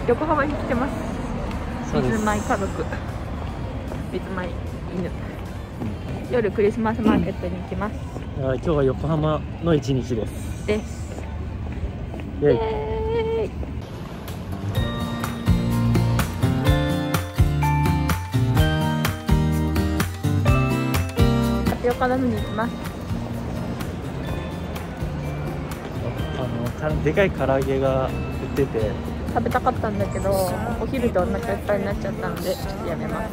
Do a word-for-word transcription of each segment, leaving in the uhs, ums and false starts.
横浜に来てます。 そうです。 水舞家族、水舞犬。夜クリスマスマーケットに行きます。 今日は横浜の一日です。 です。 イエイ。 イエーイ。タピオカ飲みに行きます。 あのでかい唐揚げが売ってて食べたかったんだけど、お昼でお腹いっぱいになっちゃったのでちょっとやめます。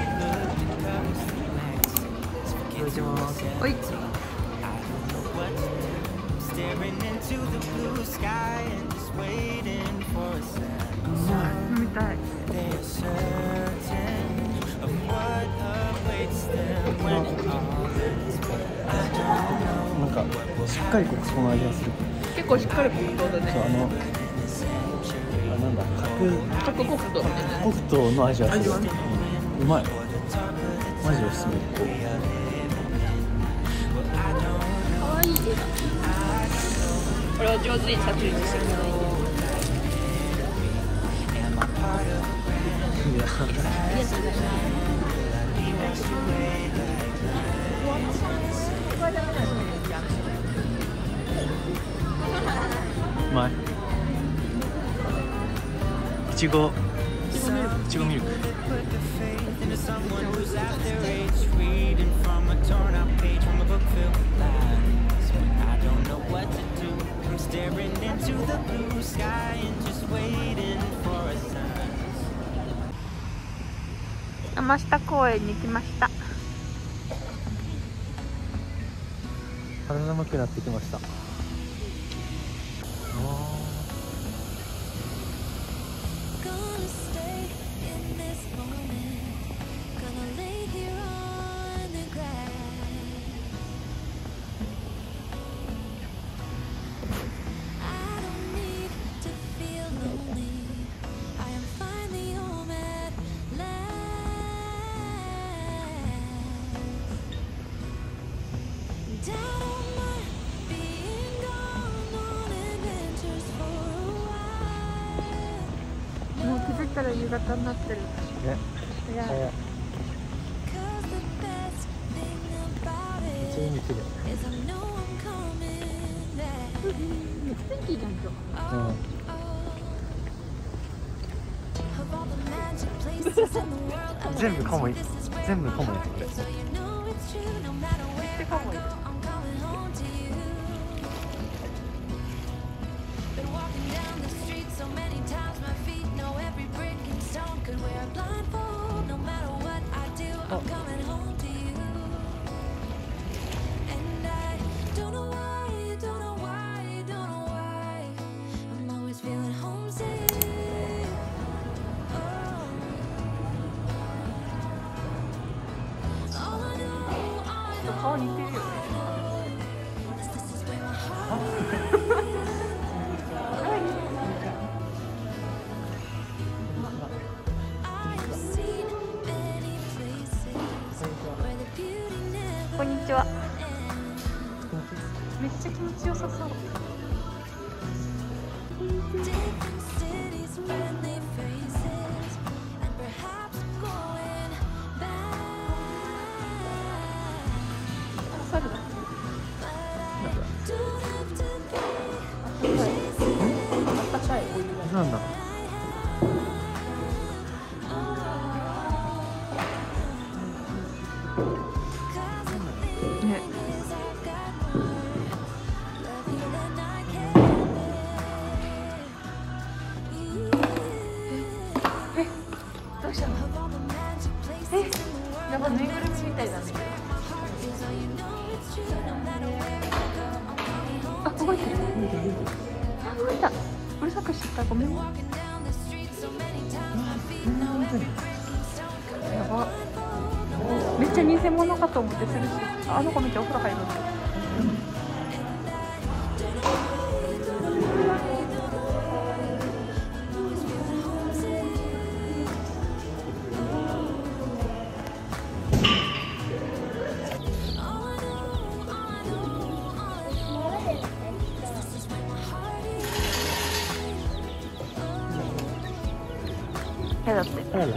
いただきます。 おい。飲みたい。 なんかしっかり黒糖の味がする。 結構しっかり黒糖だね。 そう、あのあなんだ角角黒糖みたいな。 黒糖の味がする。 味はね、 うん、うまい。マジおすすめ。 可愛い絵だ。これを上手に撮影してくれないんで。 いや、 ありがとうございます。 うまい。いちご、いちごミルク。 山下公園に来ました。 体寒くなってきました。 もう気づいたら夕方になってる。 ね。 いや。 めっちゃいい道で。 天気いいじゃん今日。 うん。全部カモイ、全部カモイですこれ。 めっちゃかもいい。顔似てるよね。こんにちは。めっちゃ気持ちよさそう。猿だ。あったかいお湯が。 なんだ。 ね。え、どうしたの？え、なんかぬいぐるみみたいなんだけど。あ、動いてる。あ、動いた。うるさくしちゃった。ごめんね。やば。めっちゃ偽物かと思ってするし、あの子めっちゃお風呂入るんだ。 やだって。 あらら。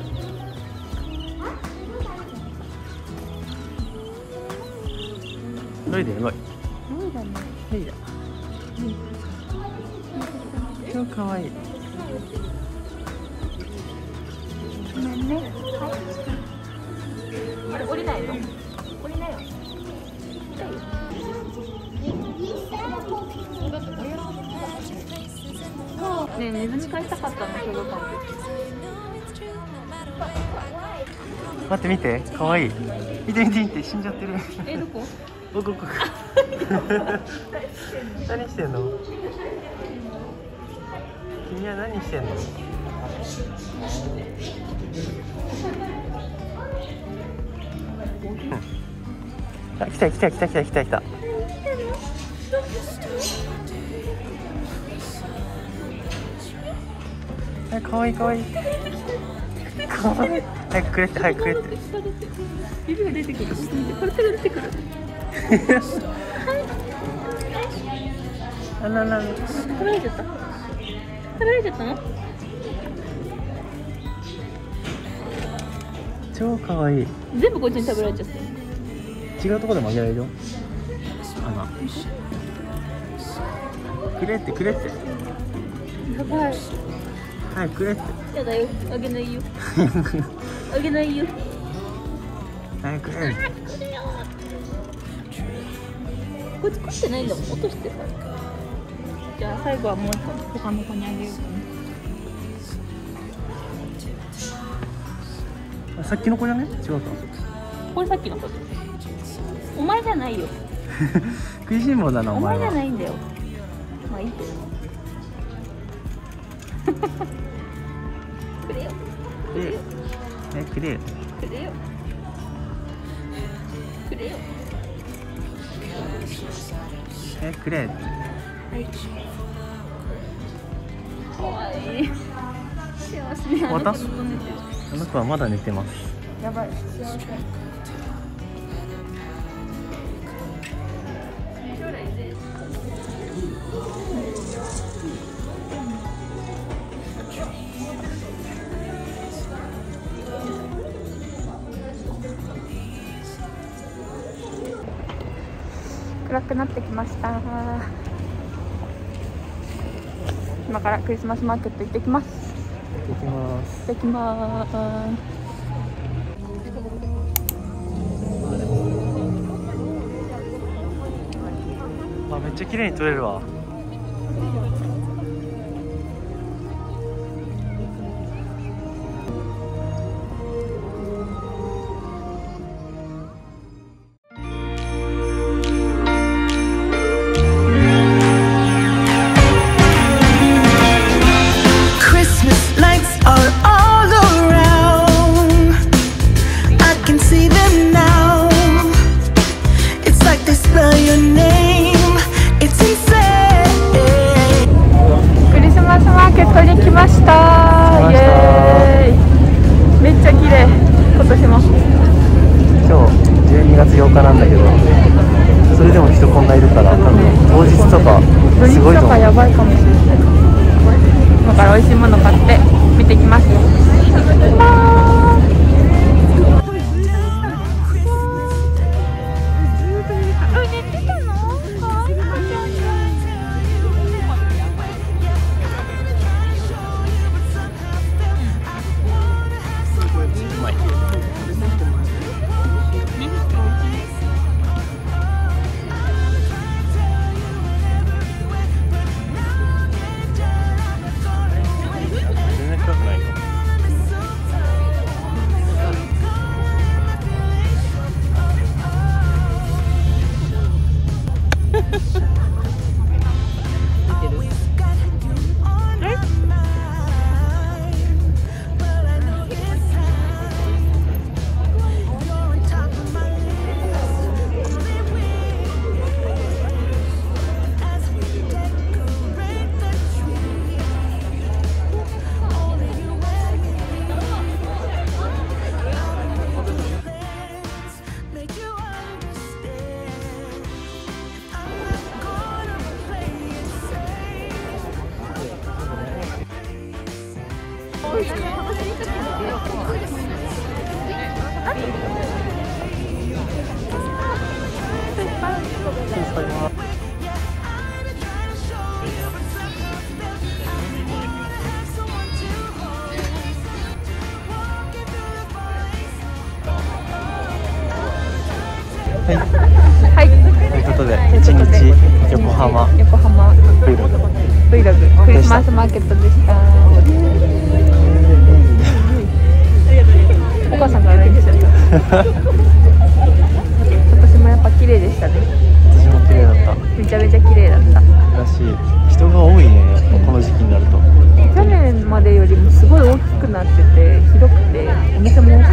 ロイだよ、ロイ。 ロイだね。 ロイだ。超可愛い。 ごめんね。はい。あれ降りないの？降りなよ。痛いよ。ねえ、ネズミ飼いたかったの、小学校の時。 待って見て、可愛い。見て見て見て、死んじゃってる。 え、どこ？ ここここ。何してんの？君は何してんの？あ、来た来た来た来た来た来た。え、可愛い可愛い。可愛い。早くくれって早くくれって。 指が出てくる。これ手が出てくる。 あららら。 取られちゃった。取られちゃったの？ 超可愛い。 全部こっちに食べられちゃって。 違うところでもあげられるよ。穴。くれってくれって。 やばい。 早くくれって。 やだよ。あげないよ。あげないよ。 早くくれ。 こっち食ってないんだもん。落としてさ。じゃあ最後はもう一個他の子にあげようかな。さっきの子じゃね？違うか。 これさっきの子。お前じゃないよ。 食いしん坊だなおお前前は。 じゃないんだよ。まあいいけど。くれよ。 くれよ。え、くれよ。 くれよ。くれよ。 え、くれ。 はい。かわいい。幸せにあの子ずっと寝てる。 あの子はまだ寝てます。 やばい。幸せ。暗くなってきました。今からクリスマスマーケット行ってきます。 行ってきます。 行ってきます。 あ、めっちゃ綺麗に撮れるわ。にがつようかなんだけど、それでも人こんないるから、多分当日とかすごいと思う。 やばいかもしれない。今から美味しいもの買って見てきます。これございます。はい、 はい、 ということで一日横浜横浜 Vlog Vlog クリスマスマーケットでした。お母さんが ライン しちゃった。今年もやっぱ綺麗でしたね。 私も綺麗だった。 めちゃめちゃ綺麗だった。 だし人が多いね、やっぱこの時期になると。 去年までよりもすごい大きくなってて広くてお店も多